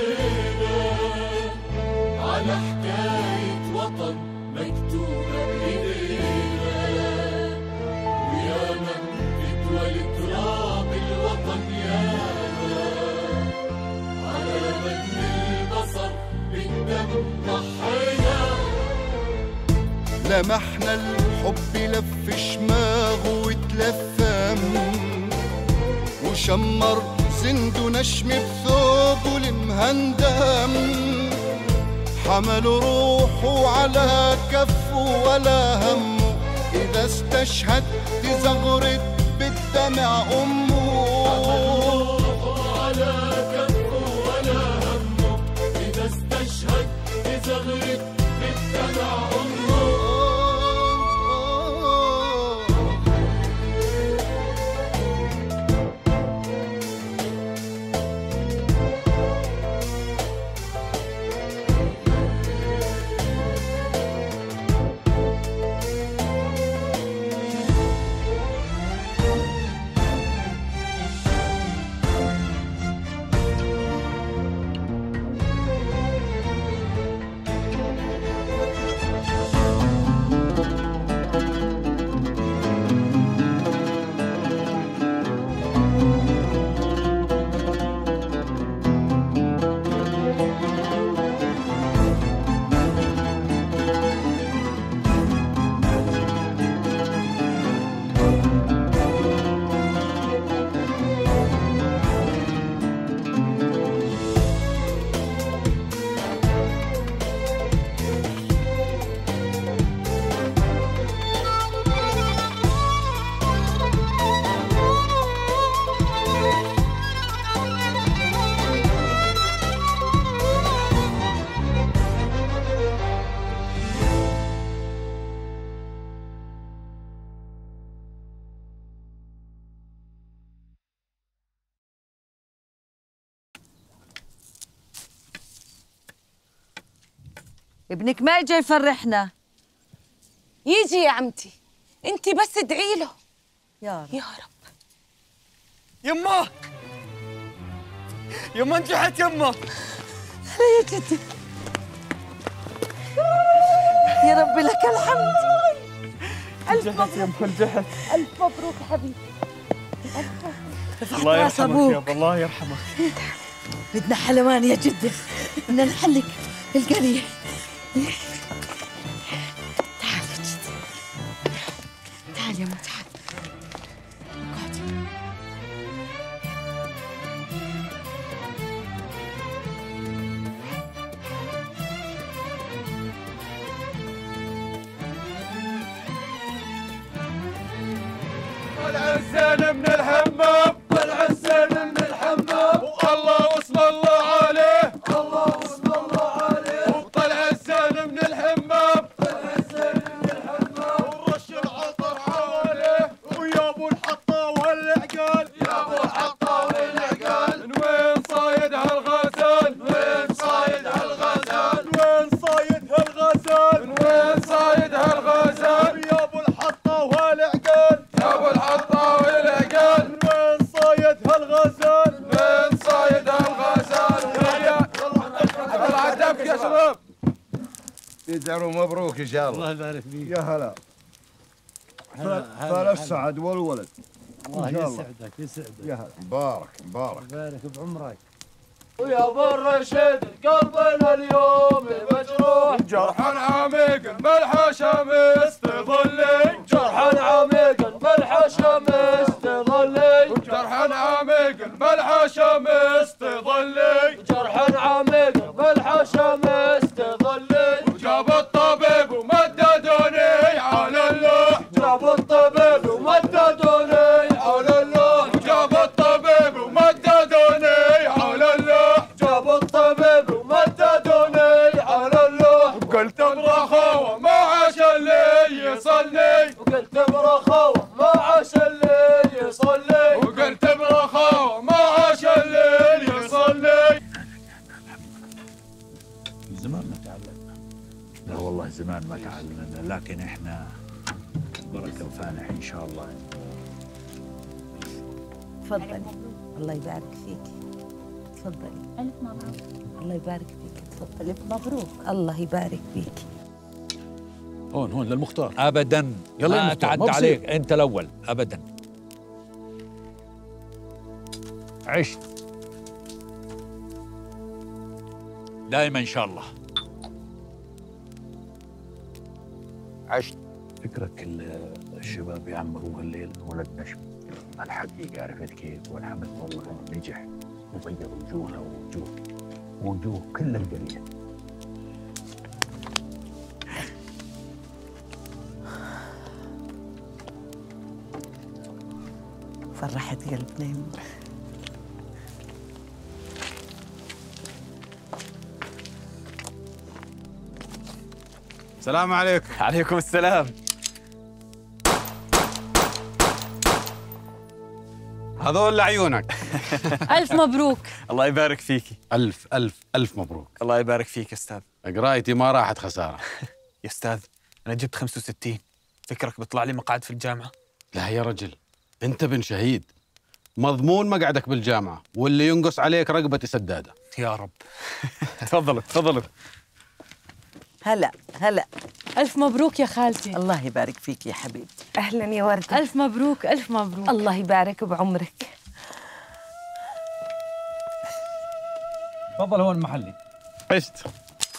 حكينا على حكاية وطن مكتوبة بإيدينا، وياما بتولي تراب الوطن ياما على مد البصر بالدم ضحينا. لمحنا الحب لف شماغه واتلفم، وشمر زنده نشم بثوبه المهندم، حمل روحه على كفه ولا همه، إذا استشهدت زغرت بالدمع أمه. حمل روحه على كفه ولا همه، إذا استشهدت زغرت بالدمع أمه. ابنك ما اجى يفرحنا. يجي يا عمتي، انت بس ادعي له. يا رب يا رب. يمه يمه نجحت يمه. هلا يا جدي، يا رب لك الحمد. ألف نجحت يمه نجحت. ألف مبروك يا حبيبي. الله يرحمك يابا، الله يرحمك. بدنا حلوان يا جدي، بدنا نحلك القرية. تعال يا جدي، تعال يا مو، تعال اقعدي. العسل من الحمام، والعسل من الحمام، والله واسم الله عليه، الله واسم الله عليه. وطلع الزين من الحمام، طلع الزين من الحمام، ورش العطر حواليه، ويا ابو الحطه والعقال، يا ابو الحطه والعقال. من وين صايد هالغزال؟ من وين صايد هالغزال؟ من وين صايد هالغزال؟ من وين صايد هالغزال؟ يا ابو الحطه والعقال، يا ابو الحطه والعقال. من وين صايد هالغزال؟ من وين صايد هالغزال؟ الله عدبك يا شباب. يدعوا مبروك ان شاء الله. الله يبارك فيك. يا هلا. فالسعد والولد. الله يسعدك يسعدك. يا هلا. مبارك مبارك. يبارك بعمرك. ويا ابو الرشيد قلبنا اليوم مجروح، جرح عميق ملح شمس تظلي، جرح عميق ملح شمس تظلي، جرح عميق ملح شمس تظلي، جرح عميق ملح شمس تظلي. وجاب الطبيب ومددوني على اللوح، جاب الطبيب ومددوني على اللوح، جاب الطبيب ومددوني على اللوح، جاب الطبيب ومددوني على اللوح. قلت برخاوة ما عاش اللي يصلي، وقلت برخاوة ما عاش اللي يصلي، وقلت برخاوة ما عاش اللي يصلي. زمان ما تعلمنا. لا والله زمان ما تعلمنا، لكن احنا بركة وفانح ان شاء الله. تفضلي، الله يبارك فيك. تفضلي. ألف مبروك. الله يبارك فيك، تفضل. مبروك، الله يبارك فيك. هون للمختار. ابدا يلا يا ما مختار، تعدى ما بصير. عليك، انت الاول ابدا. عشت دائما ان شاء الله. عشت. فكرك الشباب يعمروا هالليل ولد نجم الحقيقه، عرفت كيف؟ والحمد والله نجح وغير وجوهنا ووجوه كل القريه. فرحت قلبنا. السلام عليكم. عليكم السلام. هذول لعيونك. ألف مبروك. الله يبارك فيكي. ألف ألف ألف مبروك. الله يبارك فيك يا أستاذ. قرايتي ما راحت خسارة. يا أستاذ أنا جبت 65، فكرك بيطلع لي مقعد في الجامعة؟ لا يا رجل، أنت بن شهيد، مضمون مقعدك بالجامعة، واللي ينقص عليك رقبتي سدادة. يا رب. تفضلوا تفضلوا. هلا هلا. ألف مبروك يا خالتي. الله يبارك فيك يا حبيبتي. أهلاً يا وردة. ألف مبروك ألف مبروك. الله يبارك بعمرك. تفضل هون محلي. عشت.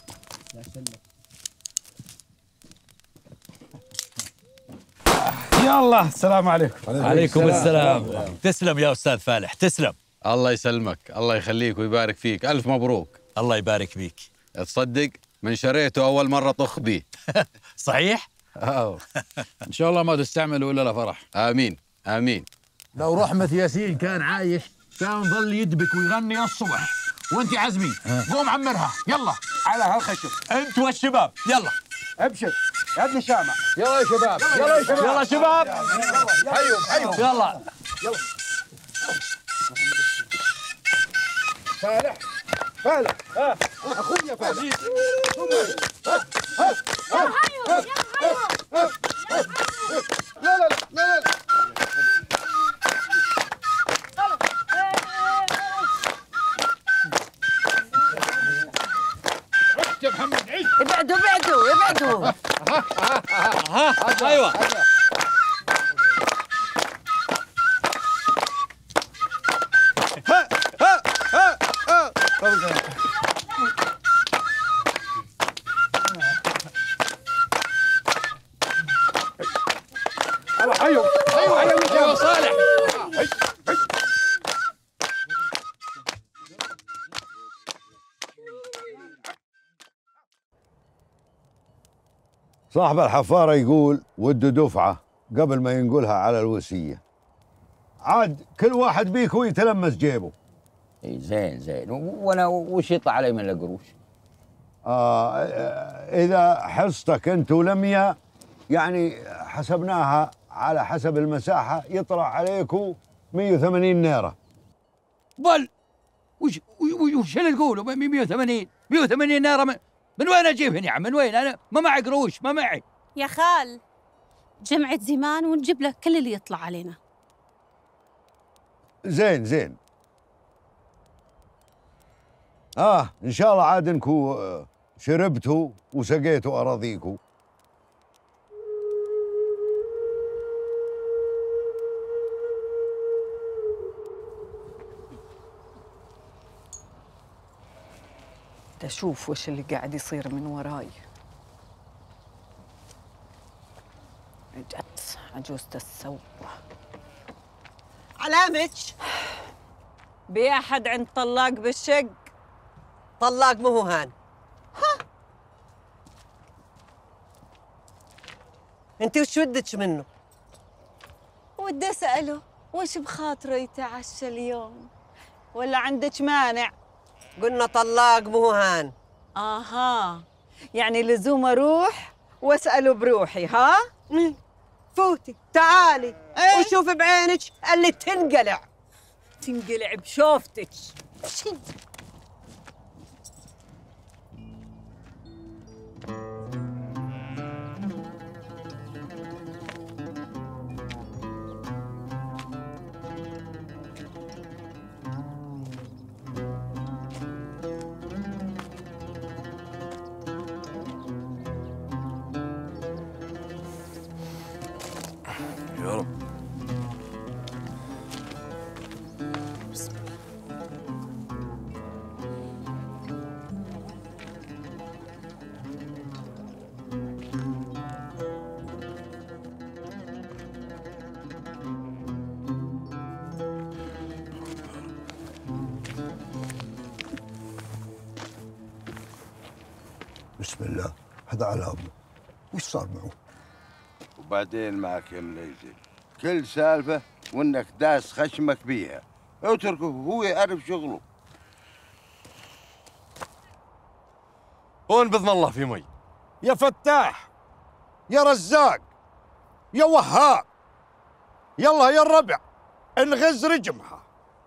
يلا السلام عليكم. عليكم السلام. تسلم يا استاذ فالح، تسلم. الله يسلمك، الله يخليك ويبارك فيك، ألف مبروك. الله يبارك فيك. تصدق من شريته أول مرة طخ بيه. صحيح؟ إن شاء الله ما تستعملوا إلا لفرح. آمين آمين. لو رحمة ياسين كان عايش كان ظل يدبك ويغني الصبح. وانت عزمي قوم عمرها يلا على هالخشب. انت والشباب يلا. ابشر يا ابن شامع. يلا يا شباب، يلا يا شباب، يلا شباب حيهم حيهم. يلا. فالح فالح. اخويا فالح. لا لا لا لا. يا محمد عيش. ابعدوا ابعدوا ابعدوا. ايوه حيهم حيهم حيهم يا صالح. صاحب الحفارة يقول وده دفعة قبل ما ينقلها على الوصية. عاد كل واحد بيكو يتلمس جيبه. زين زين، وانا وش يطلع علي من القروش؟ إذا حصتك أنت ولمية يعني حسبناها على حسب المساحة يطلع عليكم 180 نيرة. بل وش اللي تقولوا 180 نيرة من وين اجيبهن يا عم؟ من وين؟ انا ما معي قروش، ما معي. يا خال جمعة زمان ونجيب لك كل اللي يطلع علينا. زين زين. إن شاء الله عاد انكو شربتوا وسقيتوا أراضيكوا. تشوف وش اللي قاعد يصير من وراي. جت عجوزة السوة. علامك بأحد عند طلاق بالشق. طلاق مو هو هان. ها انت وش ودك منه؟ ودي أسأله وش بخاطره يتعشى اليوم، ولا عندك مانع؟ قلنا طلاق مو هو هان. آها، يعني لزوم أروح وأسأله بروحي. ها؟ فوتي تعالي وشوفي بعينك اللي تنقلع. تنقلع بشوفتك. بسم الله، هذا على أمه. وش صار معه؟ وبعدين معك يا منيزل، كل سالفة وإنك داس خشمك بيها، اتركه هو يعرف شغله. هون بإذن الله في مي. يا فتاح، يا رزاق، يا وهاب، يلا يا الربع انغز رجمها.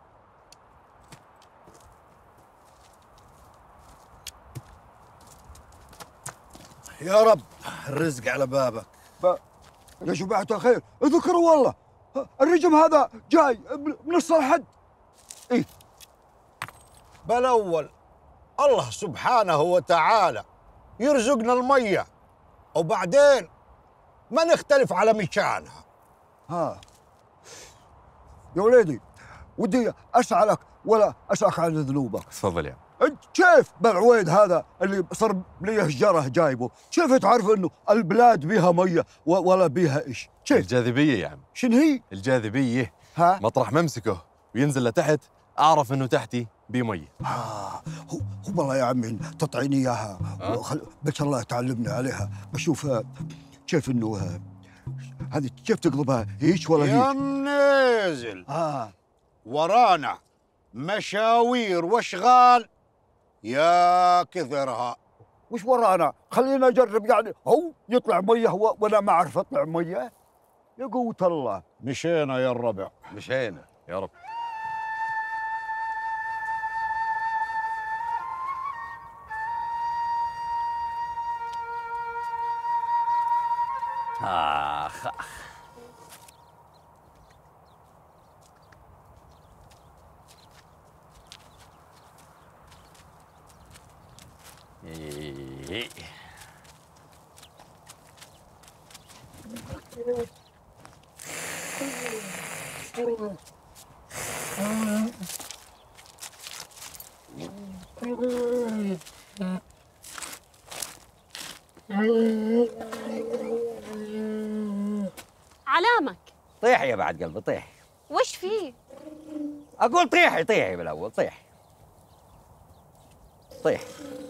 يا رب الرزق على بابك. يا جماعة الخير اذكروا والله الرجم هذا جاي من الصرحد. إيه بل أول الله سبحانه وتعالى يرزقنا المية وبعدين ما نختلف على مكانها. ها يا وليدي، ودي أسألك ولا أسألك عن ذنوبك. تفضل يا انت كيف بالعويد هذا اللي صار لي هجره جايبه، كيف تعرف انه البلاد بيها ميه ولا بيها ايش؟ كيف؟ الجاذبية يا عم. شنو هي؟ الجاذبية. ها؟ مطرح ما امسكه وينزل لتحت أعرف إنه تحتي بيه مية. هو والله يا عمي تعطيني اياها بس الله تعلمني عليها، بشوف كيف انه هذه كيف تقلبها هيك ولا هيك؟ يا منازل ورانا مشاوير واشغال يا كثرها. وش ورانا؟ خلينا اجرب يعني، هو يطلع ميه وانا ما اعرف اطلع ميه. يا قوة الله. مشينا يا الربع، مشينا يا رب. آخ إيه. علامك. طيحي يا بعد قلبي طيحي. وش فيه؟ أقول طيحي طيحي بالأول طيحي. طيحي.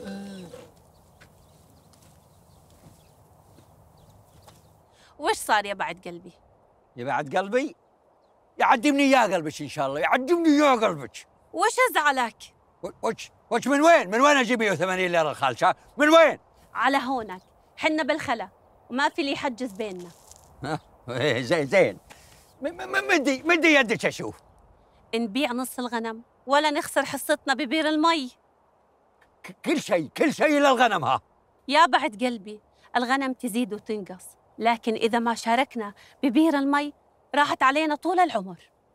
وش صار يا بعد قلبي؟ يا بعد قلبي يعدمني يا قلبك إن شاء الله، يعدمني يا قلبك. وش أزعلك؟ وش من وين؟ من وين أجيب 180 ليرة الخالشة؟ من وين؟ على هونك، حنا بالخلا وما في اللي يحجز بيننا. زين مدي يدك أشوف. نبيع نص الغنم ولا نخسر حصتنا ببير المي. كل شيء للغنم. ها يا بعد قلبي، الغنم تزيد وتنقص، لكن إذا ما شاركنا ببير المي راحت علينا طول العمر.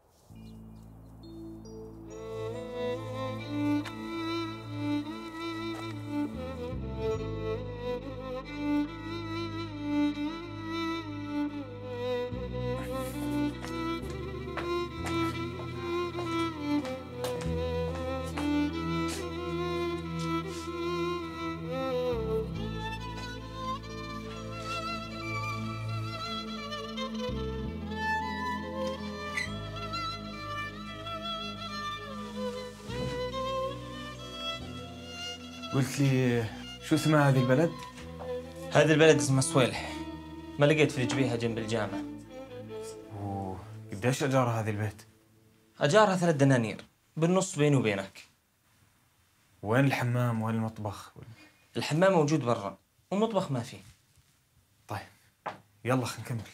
قلت لي شو اسمها هذه البلد؟ هذه البلد اسمها صويلح، ما لقيت في الجبيهة جنب الجامع. قديش أجار هذه البيت؟ أجارها 3 دنانير، بالنص بيني وبينك. وين الحمام وين المطبخ؟ الحمام موجود برا والمطبخ ما فيه. طيب يلا خلينا نكمل.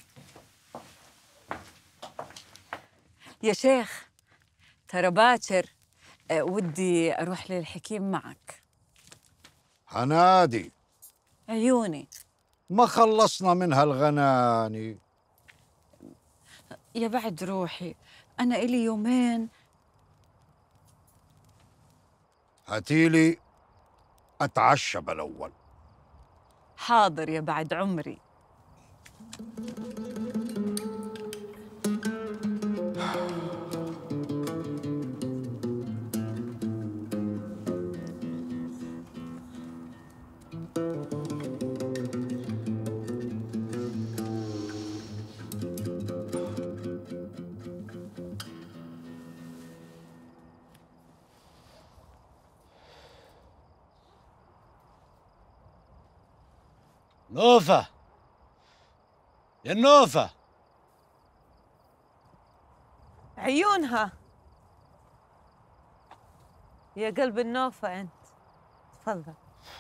يا شيخ ترى باكر، ودي أروح للحكيم معك. هنادي عيوني. ما خلصنا منها الغناني. يا بعد روحي، أنا إلي يومين. هاتيلي أتعشى بالأول. حاضر يا بعد عمري. نوفة يا النوفة، عيونها يا قلب النوفة أنت. تفضل.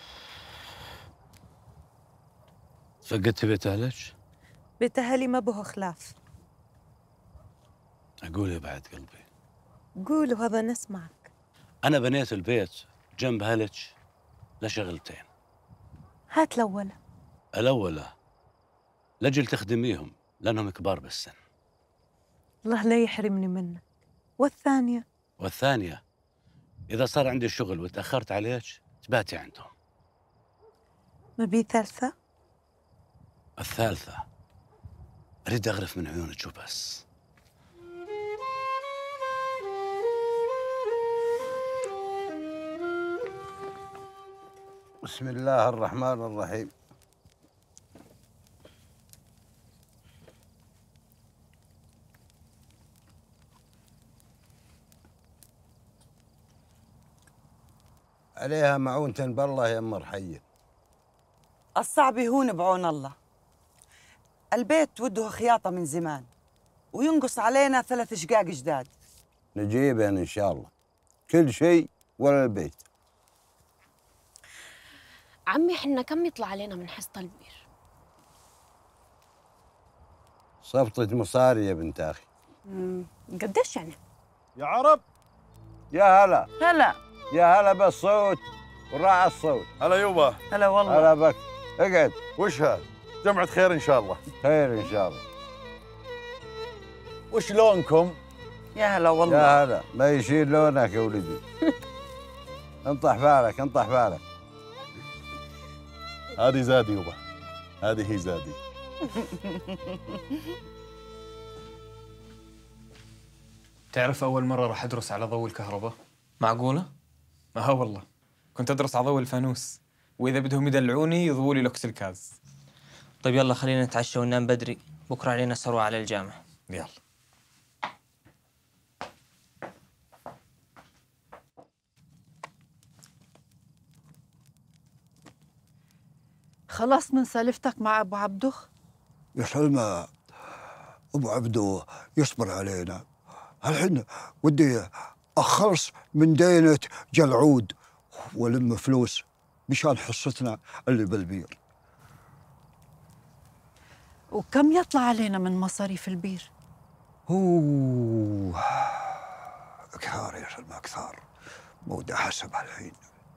فقدتي بيت أهلك؟ بيت أهلي ما به خلاف. أقول يا بعد قلبي، قولوا هذا نسمعك. أنا بنيت البيت جنب أهلك لشغلتين. هات الأولى. الأولى لجل تخدميهم لأنهم كبار بالسن. الله لا يحرمني منك. والثانية؟ والثانية إذا صار عندي شغل وتأخرت عليك تباتي عندهم. ما بي ثالثة؟ الثالثة أريد أغرف من عيونك وبس. بسم الله الرحمن الرحيم. عليها معونة بالله يا أم رحية. الصعب يهون بعون الله. البيت وده خياطة من زمان وينقص علينا 3 شقاق جداد. نجيبهن إن شاء الله، كل شيء ولا البيت. عمي حنا كم يطلع علينا من حصة البير؟ صفطة مصاري يا بنت أخي. قديش يعني؟ يا عرب، يا هلا هلا يا هلا بالصوت وراعي الصوت. هلا يوبا. هلا والله. هلا بك. اقعد. وش هذا؟ جمعة خير إن شاء الله. خير إن شاء الله. وش لونكم؟ يا هلا والله. يا هلا، ما يشيل لونك يا ولدي. انطح بالك انطح بالك. هذه زادي يوبا، هذه هي زادي. تعرف أول مرة راح أدرس على ضوء الكهرباء؟ معقولة؟ ما والله كنت أدرس على ضوء الفانوس، وإذا بدهم يدلعوني يضووا لي لوكس الكاز. طيب يلا خلينا نتعشى وننام بدري، بكرة علينا سروة على الجامعة. يلا. خلاص من سالفتك مع أبو عبده؟ يا سلمى، أبو عبده يصبر علينا. الحين ودي أخلص من دينة جلعود ولم فلوس مشان حصتنا اللي بالبير. وكم يطلع علينا من مصاريف البير؟ كثار يا سلمى كثار، مودي أحسب الحين.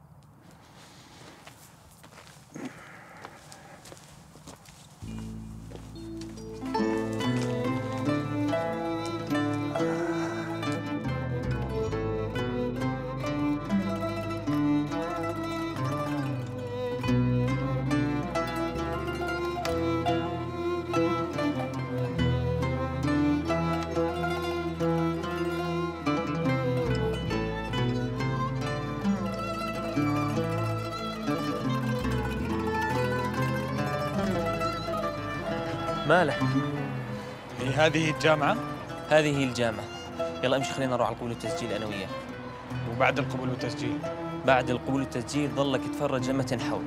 مالك؟ هذه الجامعة؟ هذه هي الجامعة. يلا امشي خلينا نروح على القبول والتسجيل أنا وياك. وبعد القبول والتسجيل؟ بعد القبول والتسجيل ظلك تفرج لما تنحول.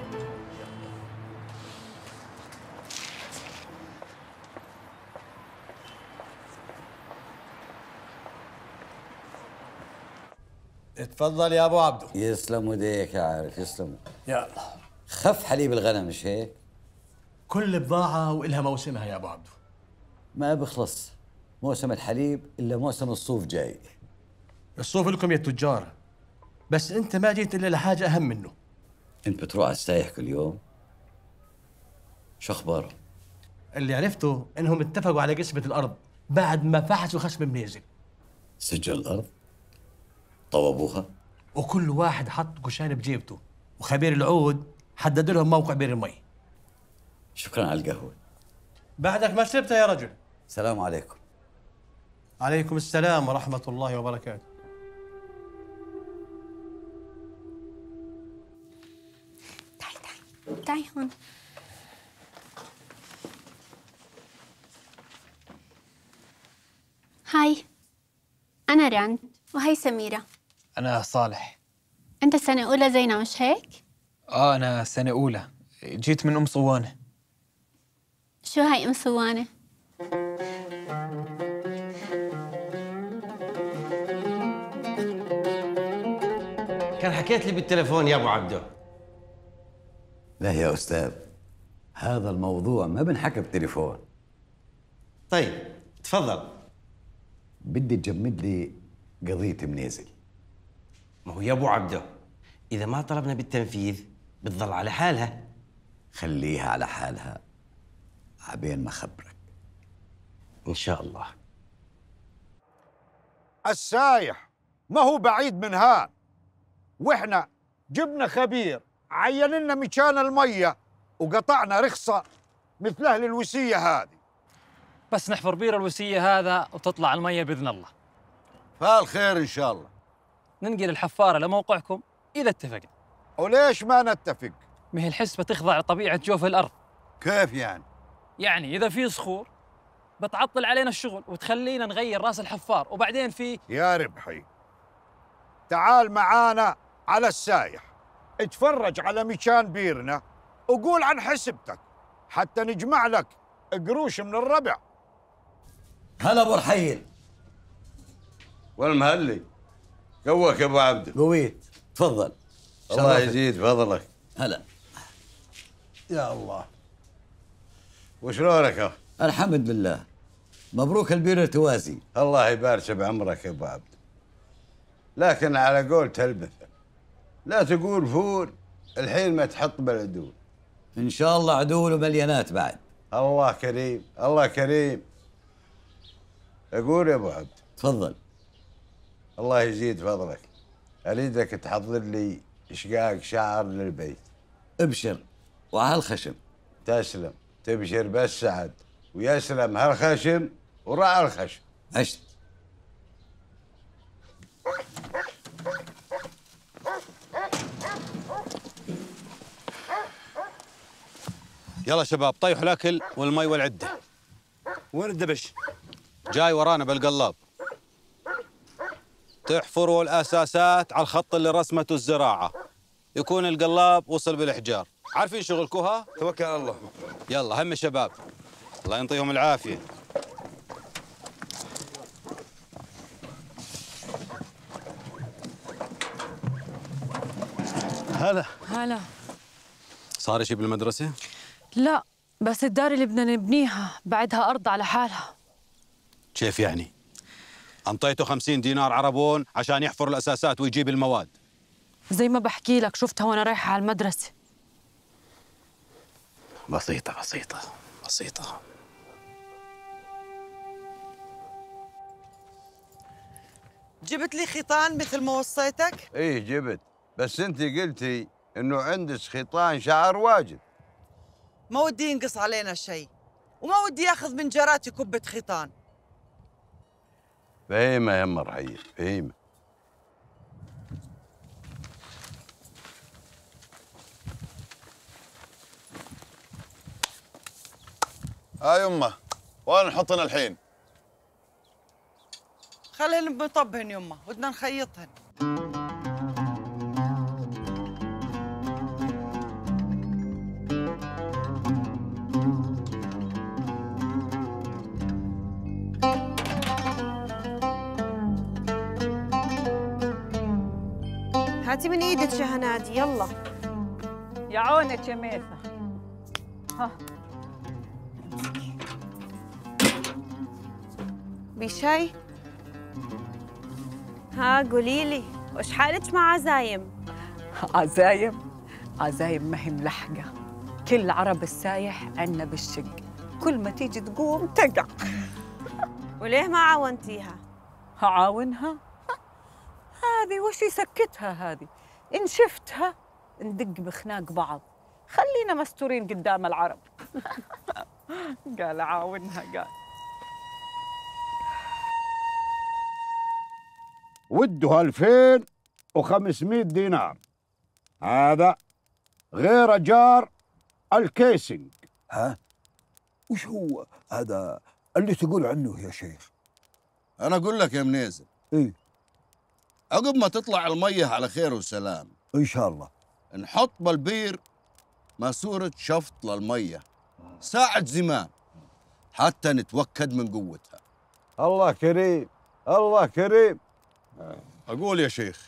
اتفضل يا ابو عبده. يسلم وديك يا عارف، يسلم. يلا. خف حليب الغنم مش هيك؟ كل بضاعة وإلها موسمها يا ابو عبده. ما بخلص موسم الحليب الا موسم الصوف جاي. الصوف لكم يا التجار، بس انت ما جيت الا لحاجة اهم منه. انت بتروح على السايح كل يوم؟ شو اخباره؟ اللي عرفته انهم اتفقوا على قسمة الارض بعد ما فحصوا خصم منيزل. سجل الارض؟ طوبوها؟ وكل واحد حط قشان بجيبته، وخبير العود حدد لهم موقع بير المي. شكرا على القهوة. بعدك ما شربتها يا رجل. السلام عليكم. عليكم السلام ورحمة الله وبركاته. تعي هون. هاي، أنا رند وهي سميرة. أنا صالح. أنت سنة أولى زينة مش هيك؟ أنا سنة أولى، جيت من أم صوانة. شو هاي أم صوانة؟ كان حكيت لي بالتليفون يا ابو عبده. لا يا أستاذ، هذا الموضوع ما بنحكى بتليفون. طيب تفضل. بدي تجمد لي قضية منيزل. ما هو يا ابو عبده اذا ما طلبنا بالتنفيذ بتضل على حالها. خليها على حالها عبين ما خبرك. ان شاء الله. السايح ما هو بعيد من هان، واحنا جبنا خبير عين لنا مكان الميه وقطعنا رخصه مثل اهل الوسيه هذه. بس نحفر بير الوسيه هذا وتطلع الميه باذن الله. فالخير ان شاء الله. ننقل الحفاره لموقعكم اذا اتفقنا. وليش ما نتفق؟ ما هي الحسبه تخضع لطبيعه جوف الارض. كيف يعني؟ يعني اذا في صخور بتعطل علينا الشغل وتخلينا نغير راس الحفار، وبعدين في يا ربحي تعال معانا على السايح، اتفرج على مكان بيرنا وقول عن حسبتك حتى نجمع لك قروش من الربع. هلا ابو رحيل. والمهلي قوك يا ابو عبده. قويت. تفضل. الله يزيد فضلك. هلا. يا الله. وشلونك؟ الحمد لله. مبروك البير توازي. الله يبارك بعمرك يا ابو عبده. لكن على قول تلبثه لا تقول فول الحين ما تحط بالعدول. ان شاء الله عدول ومليانات بعد. الله كريم الله كريم. اقول يا ابو عبد. تفضل. الله يزيد فضلك، اريدك تحضر لي شقاق شعر للبيت. ابشر وعلى الخشم. تسلم. تبشر بس سعد ويسلم هالخشم ورع الخشم. عشت. يلا شباب طيحوا الاكل والمي والعده. وين الدبش؟ جاي ورانا بالقلاب. تحفروا الاساسات على الخط اللي رسمته الزراعه، يكون القلاب وصل بالحجار. عارفين شغلكوها؟ توكل على الله. يلا هم الشباب الله ينطيهم العافيه. هلا. صار شيء بالمدرسه؟ لا بس الدار اللي بدنا نبنيها بعدها أرض على حالها. كيف يعني؟ انطيته 50 دينار عربون عشان يحفر الاساسات ويجيب المواد. زي ما بحكي لك شفتها وانا رايحة على المدرسة. بسيطة بسيطة بسيطة. جبت لي خيطان مثل ما وصيتك؟ ايه جبت، بس انت قلتي انه عندك خيطان شعر واجد. ما ودي ينقص علينا شيء، وما ودي ياخذ من جراتي كبة خيطان. فهيمة يا ام رحيل فهيمة. هاي يمه، وين نحطن الحين؟ خليهن بطبهن يمه، بدنا نخيطهن. هاتي من ايدك يا هنادي يلا. يا عونك يا ميثة. ها بشاي؟ ها قولي لي وش حالك مع عزايم؟ عزايم ما هي ملحقة. كل عرب السايح عنا بالشق، كل ما تيجي تقوم تقع. وليه ما عاونتيها؟ هعاونها؟ هذه وش يسكتها هذه؟ إن شفتها ندق بخناق بعض. خلينا مستورين قدام العرب. قال عاونها قال. وده 2500 دينار. هذا غير اجار الكيسنج. ها؟ وش هو هذا اللي تقول عنه يا شيخ؟ انا اقول لك يا منيزل. ايه عقب ما تطلع الميه على خير وسلام ان شاء الله نحط بالبير ماسورة شفط للمية ساعة زمان حتى نتوكد من قوتها. الله كريم، الله كريم. أقول يا شيخ،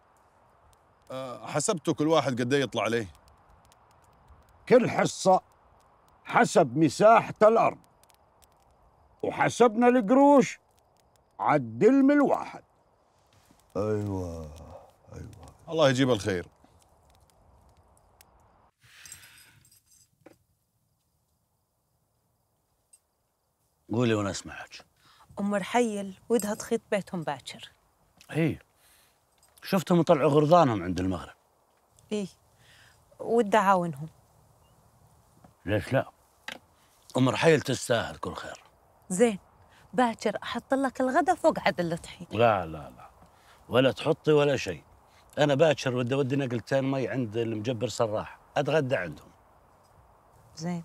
حسبتوا كل واحد قد ايه يطلع عليه؟ كل حصة حسب مساحة الأرض، وحسبنا القروش عالدلم الواحد. ايوه الله يجيب الخير. قولي وانا اسمعك. ام رحيل ودها تخيط بيتهم باكر. اي شفتهم يطلعوا غرضانهم عند المغرب. ايه ودها عاونهم. ليش لا؟ ام رحيل تستاهل كل خير. زين باكر احط لك الغدا فوق عدل الطحين. لا لا لا ولا تحطي ولا شيء. انا باكر ودي اودي نقلتين مي عند المجبر صراح اتغدى عندهم. زين.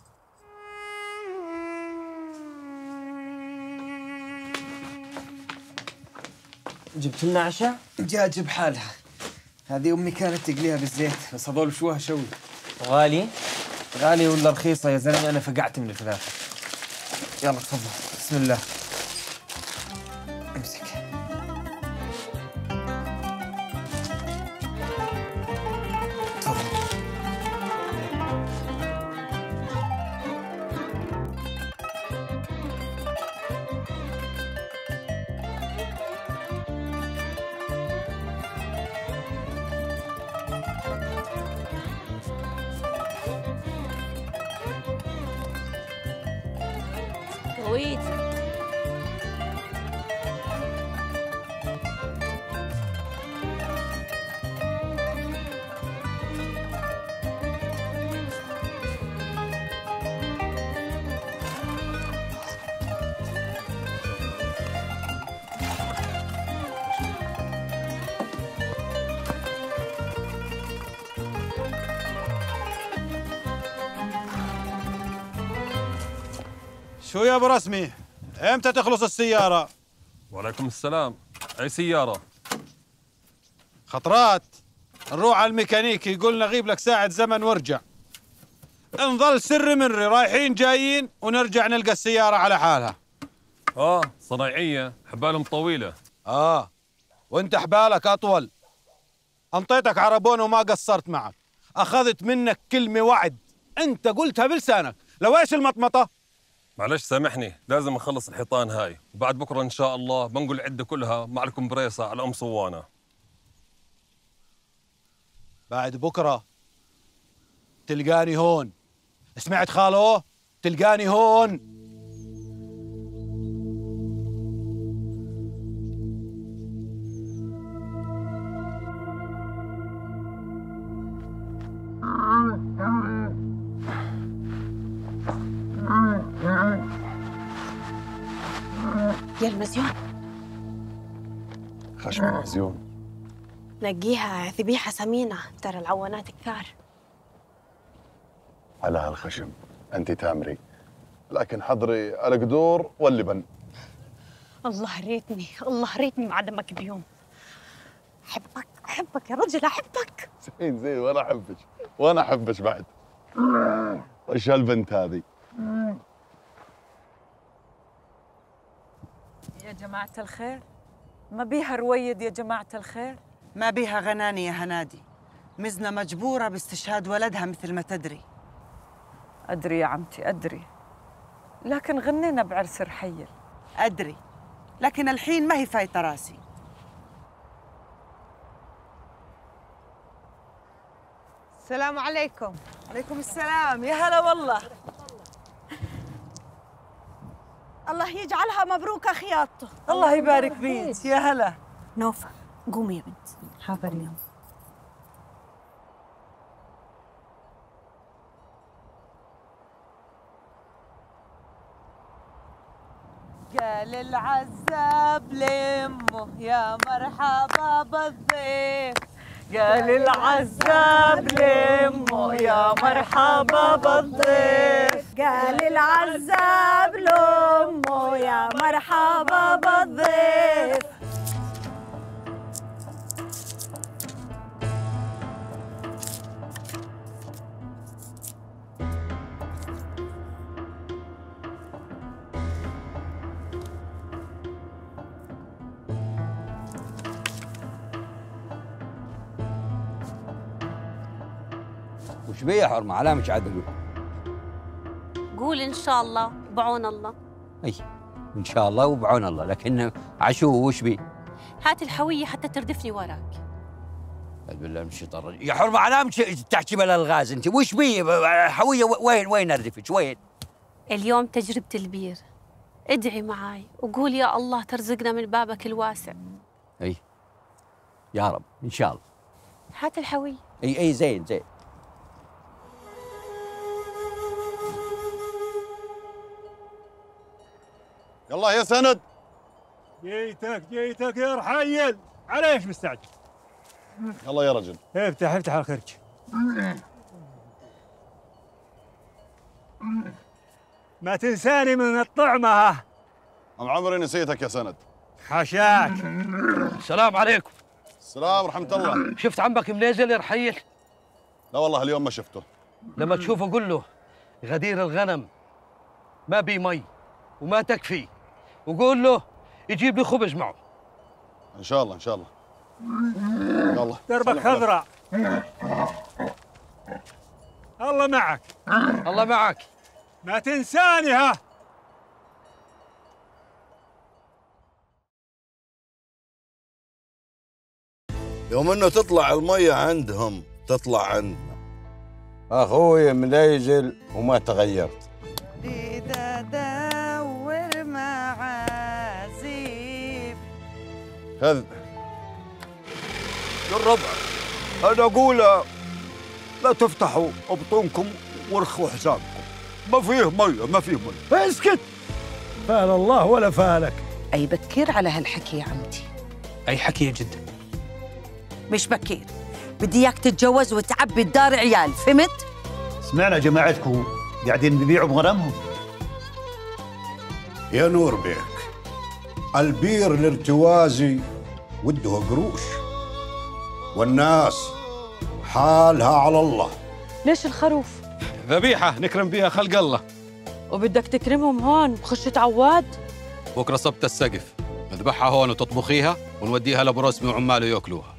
جبت لنا عشاء؟ دجاج بحالها. هذه امي كانت تقليها بالزيت بس هذول شوها شوي. غالي؟ غالي ولا رخيصه يا زلمه؟ انا فقعت من الثلاثه. يلا تفضل بسم الله. امسك. ويد شو يا ابو رسمي؟ امتى تخلص السيارة؟ وعليكم السلام. اي سيارة؟ خطرات نروح على الميكانيكي يقول نغيب لك ساعة زمن وارجع. نظل سر منري رايحين جايين ونرجع نلقى السيارة على حالها. صنايعية حبالهم طويلة. وانت حبالك اطول. انطيتك عربون وما قصرت معك. اخذت منك كلمة وعد انت قلتها بلسانك. لو ايش المطمطة؟ معلش سامحني، لازم نخلص الحيطان هاي وبعد بكره ان شاء الله بنقول العده كلها مع الكمبريسة على ام صوانه. بعد بكره تلقاني هون. سمعت خالو؟ تلقاني هون. يا المزيون خشم المزيون نقيها ذبيحة سمينة، ترى العوانات كثار. على هالخشم انت تامري، لكن حضري القدور واللبن. الله ريتني الله ريتني معلمك بيوم. أحبك أحبك يا رجل أحبك. زين وانا احبك وانا احبك بعد. وش هالبنت هذه؟ يا جماعة الخير ما بيها رويد. يا جماعة الخير ما بيها غناني يا هنادي. مزنة مجبورة باستشهاد ولدها مثل ما تدري. أدري يا عمتي أدري، لكن غنينا بعرس رحيل. أدري، لكن الحين ما هي فايتة راسي. السلام عليكم. عليكم السلام. يا هلا والله. الله يجعلها مبروكة خياطته. الله يبارك بيك. يا هلا. نوفا قومي يا بنت. حاضر اليوم. قال العزاب لامه يا مرحبا بالضيف. قال العزاب لامه يا مرحبا بالضيف. قال العزاب لامه يا مرحبا بالضيف. ايش بيه يا حرمه؟ على مش عادل. قول إن شاء الله بعون الله. اي ان شاء الله وبعون الله، لكن عشو وش بيه؟ هات الحوية حتى تردفني وراك. بالله من الشيطان الرجيم. يا حرمه على مش تحكي بلا الغاز انت، وش بيه؟ حويه وين اردفك؟ وين؟ اليوم تجربة البير، ادعي معاي وقول يا الله ترزقنا من بابك الواسع. اي يا رب ان شاء الله. هات الحوية. اي زين. يلا يا سند. جيتك يا رحيل، على ايش مستعجل؟ يلا يا رجل. افتح الخرج. ما تنساني من الطعمة ها. عمري نسيتك يا سند. حاشاك. السلام عليكم. السلام ورحمة الله. شفت عمك منازل يا رحيل؟ لا والله اليوم ما شفته. لما تشوفه قل له غدير الغنم ما بي مي وما تكفي، وقول له يجيب لي خبز معه. إن شاء الله. يلا دربك خضراء. الله معك. الله معك. ما تنساني ها. يوم انه تطلع المية عندهم تطلع عندنا. اخوي منيزل وما تغيرت. بدي ادور معازيف. هذا الربع انا اقول لا تفتحوا بطونكم وارخوا حسابكم، ما فيه ميه. اسكت، فال الله ولا فالك. أي بكير على هالحكي يا عمتي. أي حكي يا جدة؟ مش بكير، بدي اياك تتجوز وتعبي الدار عيال، فهمت؟ سمعنا جماعتكم قاعدين بيبيعوا بغنمهم. يا نور بيك، البير الارتوازي وده قروش، والناس حالها على الله. ليش الخروف؟ ذبيحة نكرم بيها خلق الله. وبدك تكرمهم هون بخشة عواد؟ بكرة صبت السقف، نذبحها هون وتطبخيها ونوديها لأبو رسمي وعماله ياكلوها.